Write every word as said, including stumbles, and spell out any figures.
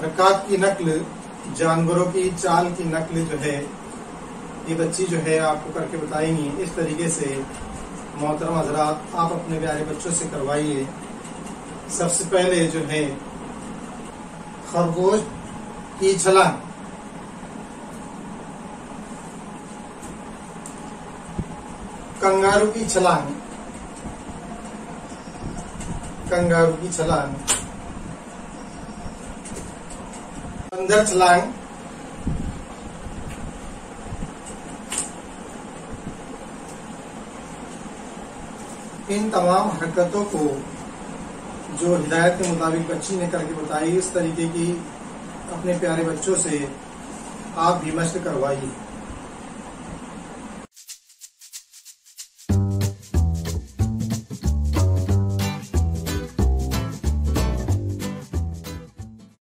हरकत की नकल, जानवरों की चाल की नकल जो है ये बच्ची जो है आपको करके बताएंगी। इस तरीके से मोहतरम हजरात आप अपने प्यारे बच्चों से करवाइए। सबसे पहले जो है खरगोश की छलांग, कंगारू की छलांग, कंगारू की छलांग, बंदर छलांग, इन तमाम हरकतों को जो हिदायत के मुताबिक बच्ची ने करके बताई, इस तरीके की अपने प्यारे बच्चों से आप भी मश्क करवाइए।